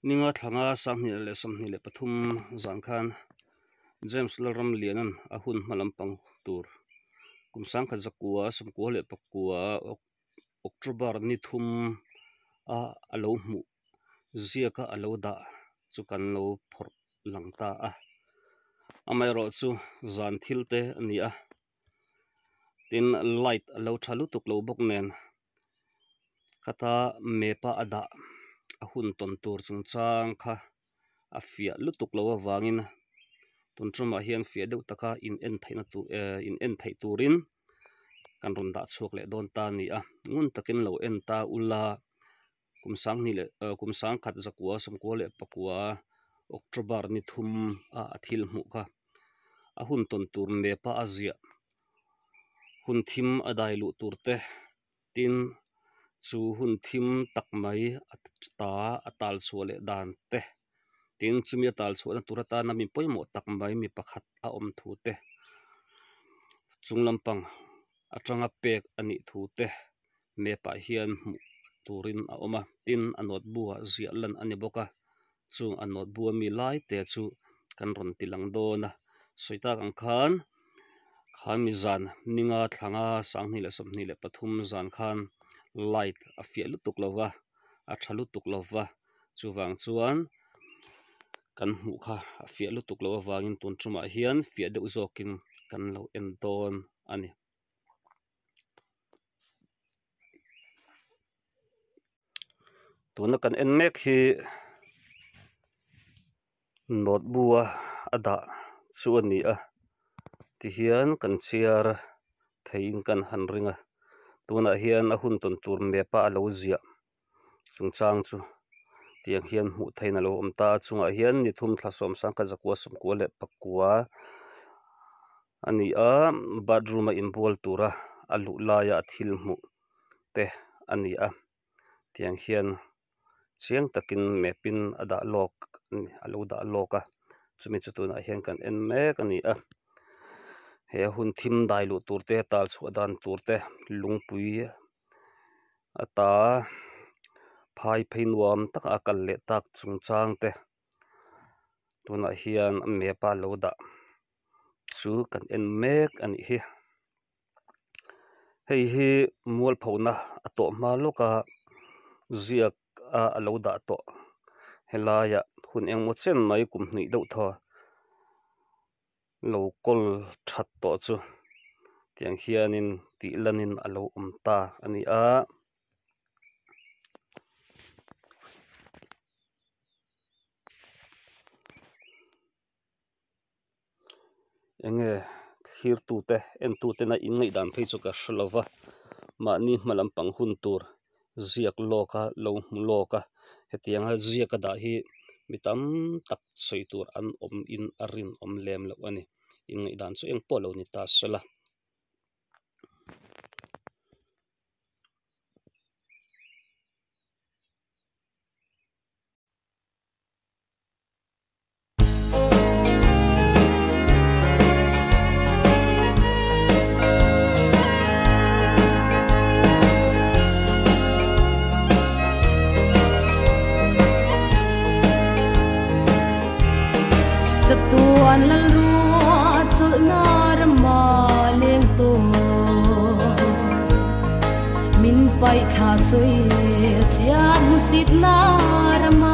ninga thlanga sangni le samni le pathum zan khan James Laram lianan ahun malampang tur kumsang kha zakua samko le pakua October ni thum a alo mu ziaka alo da chu kan lo phor langta a amai ro chu zan thilte ania tin light alo thalu tuk lo bok nen kata mepa ada ahun ton tur chung chang kha afia lutuk lo awangin tuntruma hian fia deuh taka in en thai turin kan ron da chuak le don ta ni a ngun takin lo en ta ula kumsang khat zakua samko le pakua October ni thum a athil mu kha ahun ton tur mepa azia hun thim adai lu turte tin chu hun thim takmai ata atal chule dan te tin chumi atal chula turata na mi poimo takmai mi pakhat a om thu te chunglampang atanga pek ani thu te me pa hian turin a oma tin anot bua zialan ani boka chung anot bua mi lai te chu kan ron tilang dona soita kan khan mi zan ninga thlanga sangni le somni le pathum zan khan light a fia lutuk lova a thalu tuk lova chuwang chuan kan hmu kha a fia lutuk lova wangin tuntruma hian fia deuh zokin kan lo en don ani tuna kan en mek hi not bua ada chu ani a ti hian kan chiar thein kan han ringa tuna hian a hun ton tur me pa lo zia chungchang chu tiang hian hmu theina lo omta chunga hian ni thum thlasom sang ka zakua samko le pakua ani a bedroom a inbol tura alu laya athil hmu te ani a tiang hian chiang takin mepin ada lok alo da loka chumi chutuna hian kan en mek ani a he hun thim dai lu turte tal chuadan turte lungpui ata phai pheinuam tak akal le tak chungchang te tuna hian mepa lo da chu kan en mek ani hi hei hi mual phona ato ma loka ziak a alo da to helaya hun engmo chen mai kum hnui deuh thaw lo kol that to chu tiang hianin ti lanin alo omta ani a enge thir tu te en tu te na in ngai dan phei chu ka hrilova ma ni malampang hun tur ziak loka lo loka hetiang ha ziak da hi mitam tak chei tur an om in arin om lem lo ani in ngai dan chu eng polo ni ta sala tuan lal ruat chul nar ma leng to min pai kha soi chian sit nar ma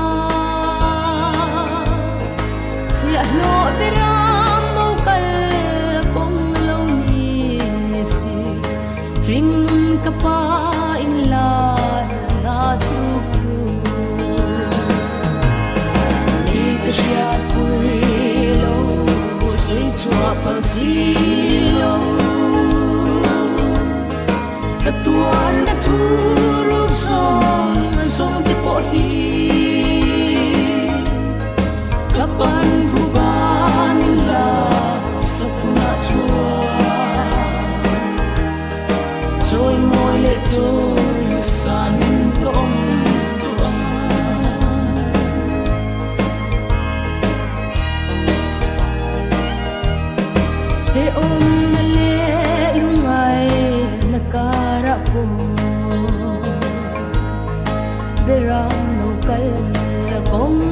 chia no beram mo kal kong lo ni si string ka pa in la na thuk chu ni ka sha pui chua pal silo ta tuan na thu ru song te po hi kapan hu ban la sapna chua choi moi le choi san tom om na le lungai na kara po beram no kal kong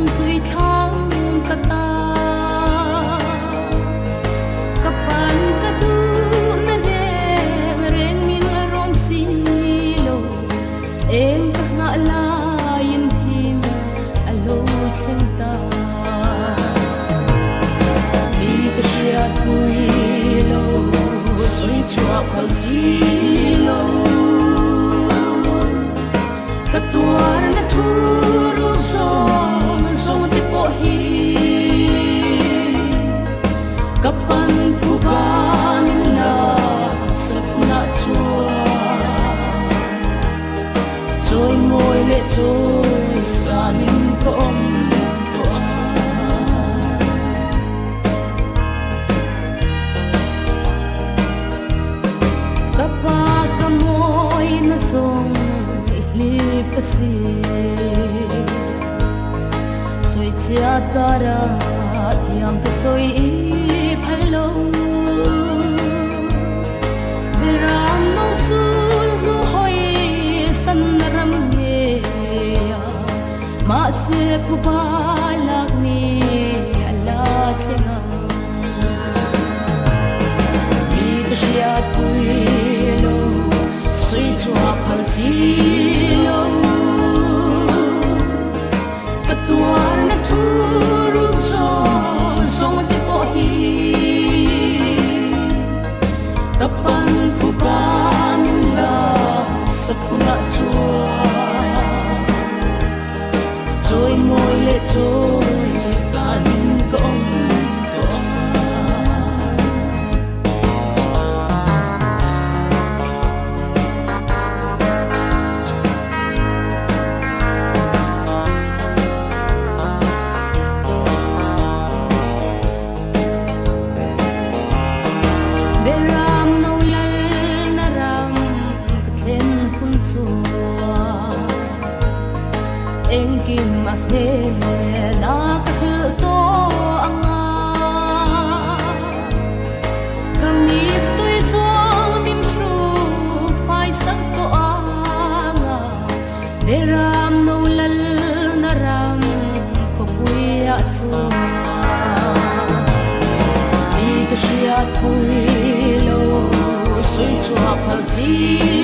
tuar na thuru song song ti po hi kapan puga min na sapna choi moi le choi sanin kom soi chia tara thiam tu soi I phalo beram no sul no hoi san ram ye ma se pupa lak ni ala thenga ni chia pui lo soi chua phal si lo tuar na thuru song ti po hi kapan puka min la sapna choi moi le choi sanin kom engkim ate na khil to anga kami tui song bim shu phai sak to anga beram no lal naram khopui a chu I to shia pui lo sui chu phal ji